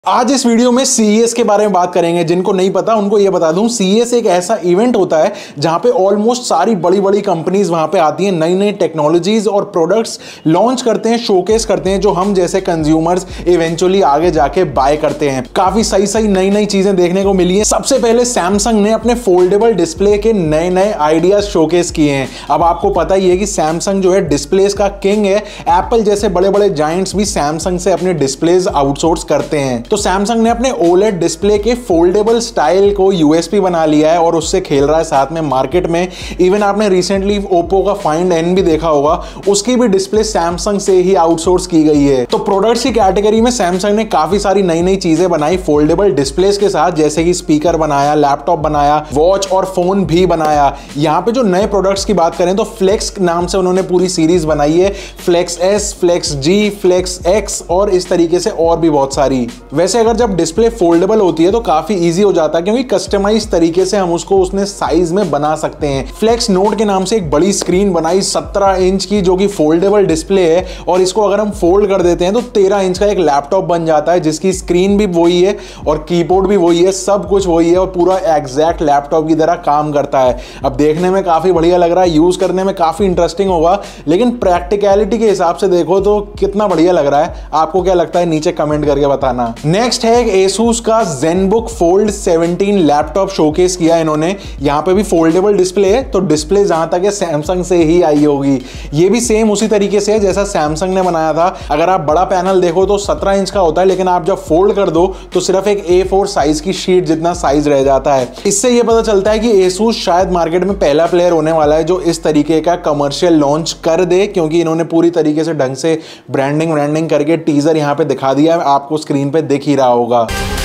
आज इस वीडियो में CES के बारे में बात करेंगे। जिनको नहीं पता उनको ये बता दूं, CES एक ऐसा इवेंट होता है जहां पे ऑलमोस्ट सारी बड़ी बड़ी कंपनीज वहां पे आती हैं, नई नई टेक्नोलॉजीज और प्रोडक्ट्स लॉन्च करते हैं, शोकेस करते हैं, जो हम जैसे कंज्यूमर्स इवेंचुअली आगे जाके बाय करते हैं। काफी सही सही नई नई चीजें देखने को मिली है। सबसे पहले सैमसंग ने अपने फोल्डेबल डिस्प्ले के नए नए आइडियाज शोकेस किए हैं। अब आपको पता ही है कि सैमसंग जो है डिस्प्लेस का किंग है। एप्पल जैसे बड़े बड़े जायंट्स भी सैमसंग से अपने डिस्प्लेज आउटसोर्स करते हैं। तो सैमसंग ने अपने OLED डिस्प्ले के फोल्डेबल स्टाइल को USP बना लिया है और उससे खेल रहा है साथ में मार्केट में। इवन आपने रिसेंटली ओप्पो का Find N भी देखा होगा, उसकी भी डिस्प्ले सैमसंग से ही आउटसोर्स की गई है। तो प्रोडक्ट्स की कैटेगरी में सैमसंग ने काफी सारी नई नई चीजें बनाई फोल्डेबल डिस्प्लेस के साथ, जैसे कि स्पीकर बनाया, लैपटॉप बनाया, वॉच और फोन भी बनाया। यहाँ पे जो नए प्रोडक्ट्स की बात करें तो फ्लेक्स नाम से उन्होंने पूरी सीरीज बनाई है। Flex S, flex G, flex X और इस तरीके से और भी बहुत सारी। वैसे अगर जब डिस्प्ले फोल्डेबल होती है तो काफी इजी हो जाता है, क्योंकि कस्टमाइज तरीके से हम उसको उसने साइज में बना सकते हैं। फ्लेक्स नोट के नाम से एक बड़ी स्क्रीन बनाई 17 इंच की, जो कि फोल्डेबल डिस्प्ले है, और इसको अगर हम फोल्ड कर देते हैं तो 13 इंच का एक लैपटॉप बन जाता है, जिसकी स्क्रीन भी वही है और कीबोर्ड भी वही है, सब कुछ वही है और पूरा एग्जैक्ट लैपटॉप की तरह काम करता है। अब देखने में काफी बढ़िया लग रहा है, यूज करने में काफी इंटरेस्टिंग होगा, लेकिन प्रैक्टिकलिटी के हिसाब से देखो तो कितना बढ़िया लग रहा है। आपको क्या लगता है नीचे कमेंट करके बताना। नेक्स्ट है Asus का ZenBook Fold 17 लैपटॉप शोकेस किया इन्होंने। यहाँ पे भी फोल्डेबल डिस्प्ले है, तो डिस्प्ले जहां तक है सैमसंग से ही आई होगी। ये भी सेम उसी तरीके से है जैसा सैमसंग ने बनाया था। अगर आप बड़ा पैनल देखो तो 17 इंच का होता है, लेकिन आप जब फोल्ड कर दो तो सिर्फ एक A4 साइज की शीट जितना साइज रह जाता है। इससे ये पता चलता है कि Asus शायद मार्केट में पहला प्लेयर होने वाला है जो इस तरीके का कमर्शियल लॉन्च कर दे, क्योंकि इन्होंने पूरी तरीके से ढंग से ब्रांडिंग करके टीजर यहाँ पे दिखा दिया है, आपको स्क्रीन पे दिख ही रहा होगा।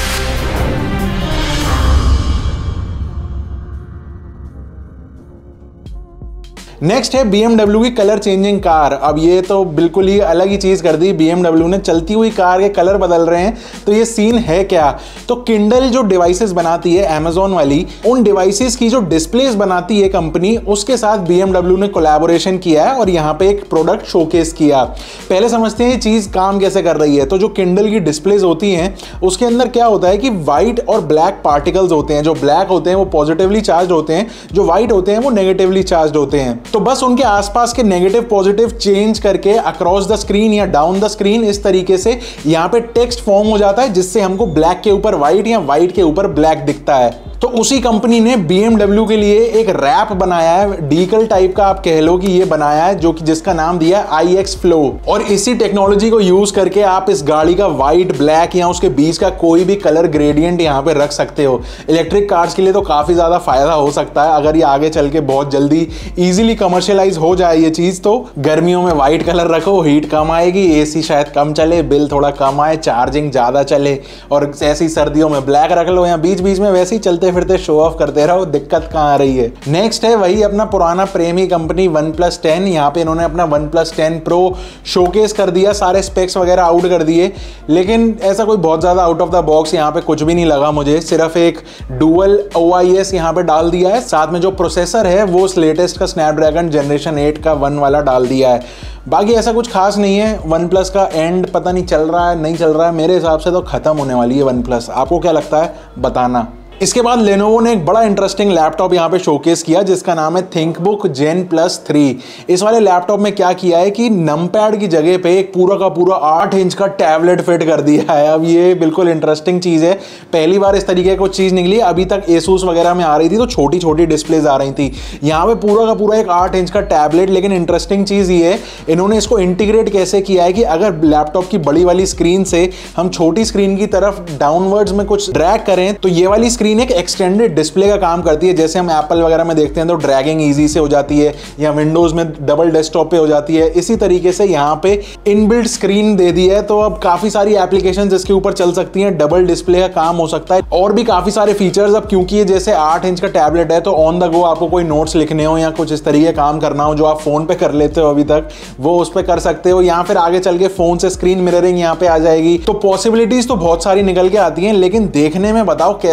नेक्स्ट है BMW की कलर चेंजिंग कार। अब ये तो बिल्कुल ही अलग ही चीज कर दी BMW ने, चलती हुई कार के कलर बदल रहे हैं। तो ये सीन है क्या? तो Kindle जो डिवाइसेस बनाती है Amazon वाली, उन डिवाइसेस की जो डिस्प्लेस बनाती है कंपनी, उसके साथ BMW ने कोलैबोरेशन किया है और यहाँ पे एक प्रोडक्ट शोकेस किया। पहले समझते हैं ये चीज काम कैसे कर रही है। तो जो Kindle की डिस्प्लेस होती हैं उसके अंदर क्या होता है कि व्हाइट और ब्लैक पार्टिकल्स होते हैं। जो ब्लैक होते हैं वो पॉजिटिवली चार्ज होते हैं, जो व्हाइट होते हैं वो नेगेटिवली चार्ज होते हैं। तो बस उनके आसपास के नेगेटिव पॉजिटिव चेंज करके अक्रॉस द स्क्रीन या डाउन द स्क्रीन इस तरीके से यहाँ पे टेक्स्ट फॉर्म हो जाता है, जिससे हमको ब्लैक के ऊपर व्हाइट या व्हाइट के ऊपर ब्लैक दिखता है। तो उसी कंपनी ने BMW के लिए एक रैप बनाया है, डीकल टाइप का आप कह लो कि ये बनाया है, जो कि जिसका नाम दिया है IX Flow। और इसी टेक्नोलॉजी को यूज करके आप इस गाड़ी का व्हाइट, ब्लैक या उसके बीच का कोई भी कलर ग्रेडियंट यहाँ पे रख सकते हो। इलेक्ट्रिक कार्स के लिए तो काफी ज्यादा फायदा हो सकता है अगर ये आगे चल के बहुत जल्दी इजीली कमर्शियलाइज हो जाए ये चीज। तो गर्मियों में व्हाइट कलर रखो, हीट कम आएगी, AC शायद कम चले, बिल थोड़ा कम आए, चार्जिंग ज्यादा चले। और ऐसी सर्दियों में ब्लैक रख लो या बीच बीच में वैसे ही चलते फिरते शो ऑफ करते रहो, दिक्कत कहां आ रही है। नेक्स्ट है वही अपना पुराना प्रेमी कंपनी OnePlus 10। यहाँ पे इन्होंने अपना OnePlus 10 Pro शोकेस कर दिया, सारे स्पेक्स वगैरह आउट कर दिए, लेकिन ऐसा कोई बहुत ज्यादा आउट ऑफ द बॉक्स यहाँ पे कुछ भी नहीं लगा मुझे। सिर्फ एक डुअल OIS यहाँ पे डाल दिया है, साथ में जो प्रोसेसर है वो लेटेस्ट का स्नैपड्रैगन जनरेशन 8 का 1 वाला डाल दिया है। बाकी ऐसा कुछ खास नहीं है। OnePlus का एंड पता नहीं चल रहा है नहीं चल रहा है, मेरे हिसाब से तो खत्म होने वाली है OnePlus। आपको क्या लगता है बताना। इसके बाद Lenovo ने एक बड़ा इंटरेस्टिंग लैपटॉप यहाँ पे शोकेस किया, जिसका नाम है ThinkBook Gen Plus 3। इस वाले लैपटॉप में क्या किया है कि नमपैड की जगह पे एक पूरा का पूरा 8 इंच का टैबलेट फिट कर दिया है। अब ये बिल्कुल इंटरेस्टिंग चीज है, पहली बार इस तरीके की चीज निकली। अभी तक Asus वगैरह में आ रही थी तो छोटी छोटी डिस्प्लेज आ रही थी, यहाँ पे पूरा का पूरा एक 8 इंच का टैबलेट। लेकिन इंटरेस्टिंग चीज ये है, इन्होंने इसको इंटीग्रेट कैसे किया है कि अगर लैपटॉप की बड़ी वाली स्क्रीन से हम छोटी स्क्रीन की तरफ डाउनवर्ड्स में कुछ ड्रैग करें तो ये वाली स्क्रीन एक एक्सटेंडेड डिस्प्ले का काम करती है। जैसे हम एप्पल वगैरह में देखते हैं तो ड्रैगिंग इजी से हो जाती है, या विंडोज में डबल डेस्कटॉप पे हो जाती है। इसी तरीके से यहाँ पे इनबिल्ट स्क्रीन दे दी है, तो अब काफी सारी एप्लीकेशंस इसके ऊपर चल सकती हैं, डबल डिस्प्ले का काम हो सकता है और भी काफी सारे फीचर्स। अब क्योंकि ये जैसे 8 इंच का टैबलेट है तो ऑन द गो आपको कोई नोट्स लिखने हो या कुछ इस तरीके काम करना हो जो आप फोन पे कर लेते हो अभी तक, वो उस पर कर सकते हो, या फिर आगे चल के फोन से स्क्रीन मिररिंग यहाँ पे आ जाएगी। तो पॉसिबिलिटीज तो बहुत सारी निकल के आती हैं, लेकिन देखने में बताओ कैसा लग रहा है।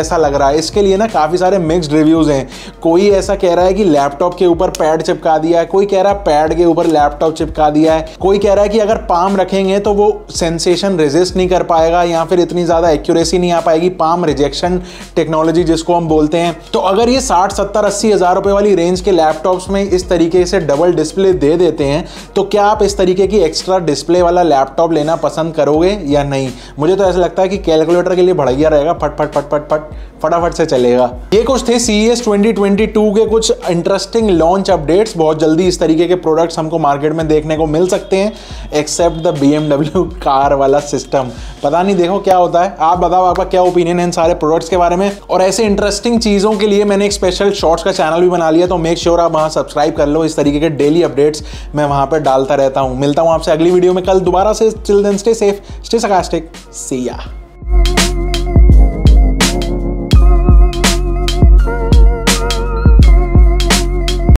रहा है। इसके लिए ना काफ़ी सारे मिक्स्ड रिव्यूज़ हैं। कोई ऐसा कह रहा है कि लैपटॉप के ऊपर पैड चिपका दिया है, कोई कह रहा है पैड के ऊपर लैपटॉप चिपका दिया है, कोई कह रहा है कि अगर पाम रखेंगे तो वो सेंसेशन रेजिस्ट नहीं कर पाएगा या फिर इतनी ज़्यादा एक्यूरेसी नहीं आ पाएगी, पाम रिजेक्शन टेक्नोलॉजी जिसको हम बोलते हैं। तो अगर ये 60, 70, 80 हज़ार रुपए वाली रेंज के लैपटॉप्स में इस तरीके से डबल डिस्प्ले दे देते हैं तो क्या आप इस तरीके की एक्स्ट्रा डिस्प्ले वाला लैपटॉप लेना पसंद करोगे या नहीं? मुझे तो ऐसा लगता है कि कैलकुलेटर के लिए बढ़िया रहेगा, फट फट फट फट फट फटाफट से चलेगा। ये कुछ थे CES 2022 के कुछ इंटरेस्टिंग लॉन्च अपडेट्स। बहुत जल्दी इस तरीके के प्रोडक्ट्स हमको मार्केट में देखने को मिल सकते हैं, एक्सेप्ट द BMW कार वाला सिस्टम। पता नहीं, देखो क्या होता है। आप बताओ आपका क्या ओपिनियन है इन सारे प्रोडक्ट्स के बारे में। और ऐसे इंटरेस्टिंग चीज़ों के लिए मैंने एक स्पेशल शॉर्ट्स का चैनल भी बना लिया, तो मेक श्योर आप वहाँ सब्सक्राइब कर लो। इस तरीके के डेली अपडेट्स मैं वहाँ पर डालता रहता हूँ। मिलता हूँ आपसे अगली वीडियो में कल दोबारा से। Till then stay safe, stay sarcastic, see ya।